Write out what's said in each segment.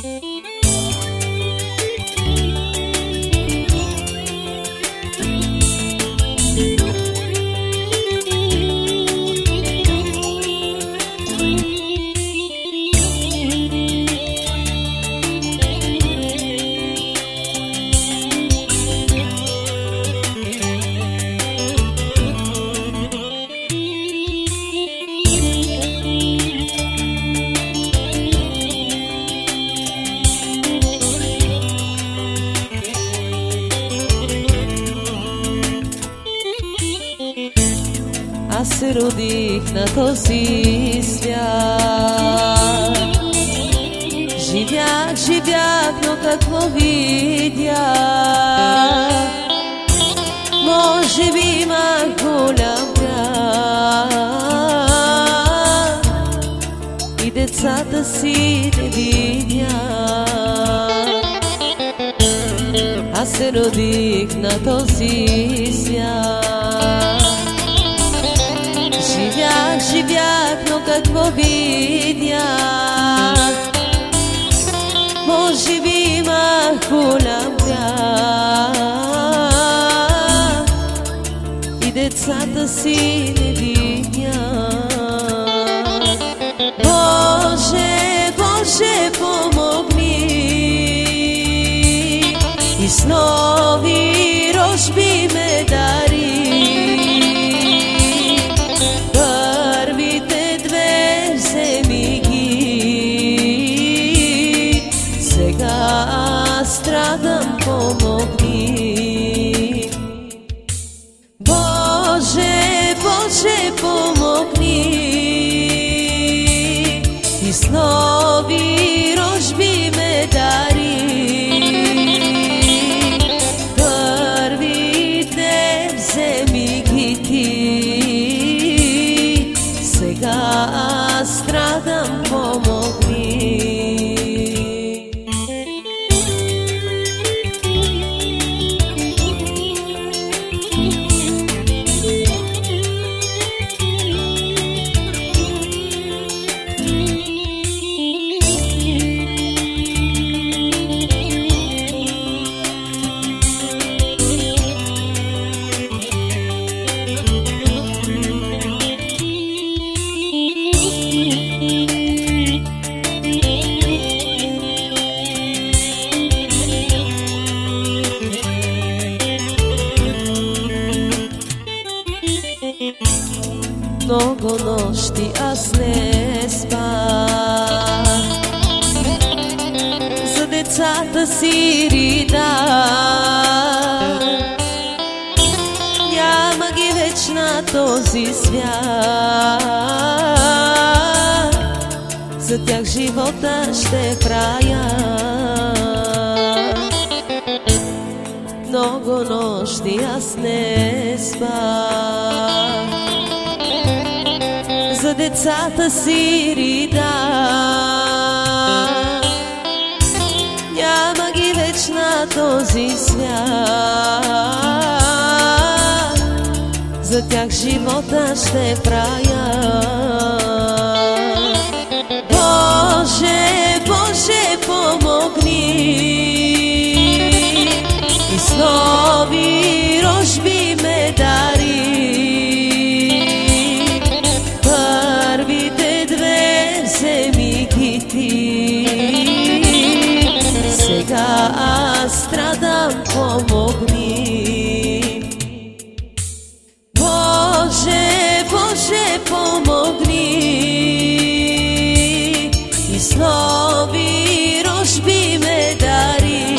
Аз се родих на този свят. Живях, но какво видях? Може би имах голям грях и децата си не видях. Аз се родих на този свят. Живях, но какво видях? Може би имах голям грях и децата си не видях. Боже, Боже, помогни и с нови рожби ме дари. Страдам, помогни. Боже, Боже, помогни и с нови рожби ме дари. Първите вземи ги ти, сега страдам, помогни. Много нощи аз не спах, за децата си ридах. Няма ги вече на този свят, за тях живота ще края. Много нощи аз не спах, за децата си ридах. Няма ги вече на този свят, за тях живота ще края. Боже, Боже, помогни и с нови рожби ме дари. Първите две вземи ги ти, сега аз страдам, помогни. Боже, Боже, помогни и с нови рожби ме дари.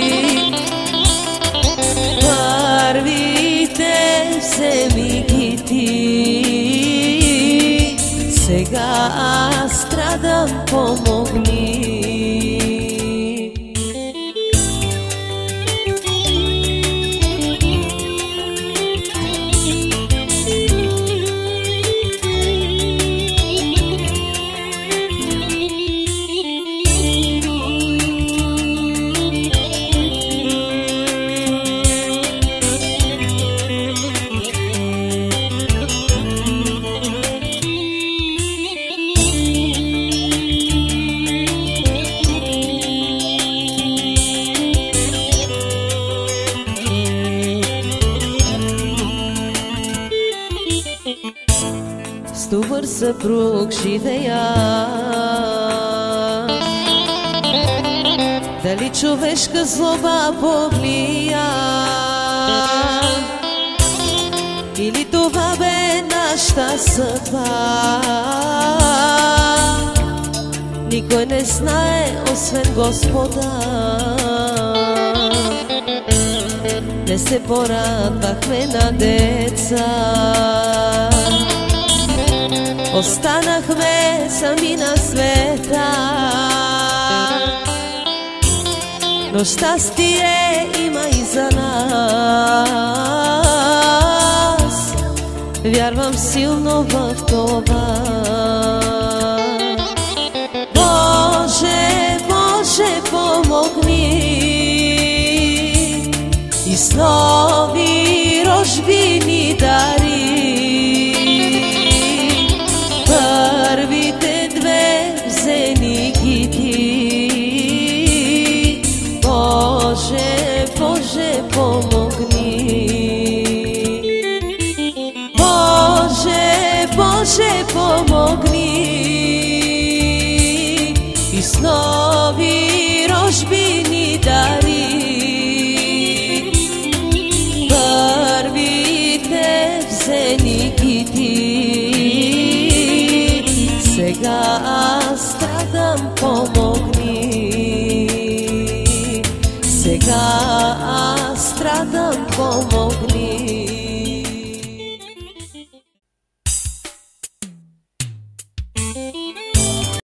Първите вземи ги ти, сега аз страдам, помогни. съпруг живея. Дали човешка злоба повлия, или това бе нашата съдба? Никой не знае, освен Господа. Не се порадвахме на деца, останахме сами на света. Но щастие има и за нас, вярвам силно в това. Боже, Боже, помогни и с нови рожби ни дари. Първите две взени ги ти. Боже, Боже, помогни. Боже, Боже, помогни и с нови рожби ни дари. Първите взени ги ти. Сега аз страдам, помогни. Сега аз страдам, помогни.